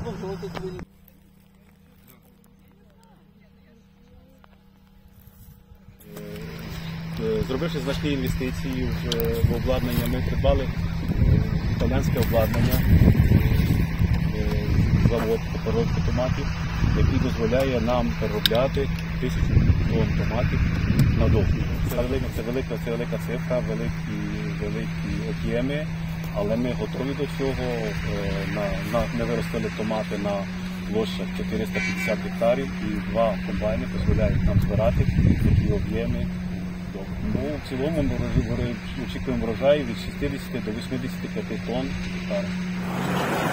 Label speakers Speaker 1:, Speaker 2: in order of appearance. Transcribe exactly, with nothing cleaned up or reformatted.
Speaker 1: Зробивши значні інвестиції в обладнання, ми придбали італійське обладнання, завод по переробці томатів, який дозволяє нам переробляти тисячу тонн томатів на добу. Це велика, це велика, це велика цифра, великі, великі об'єми, але ми готові до цього. На, на, ми виростили томати на площах чотириста п'ятдесят гектарів і два комбайни дозволяють нам збирати такі об'єми. Ну, в цілому ми очікуємо врожаю від шістдесят до вісімдесят п'ять тонн гектара.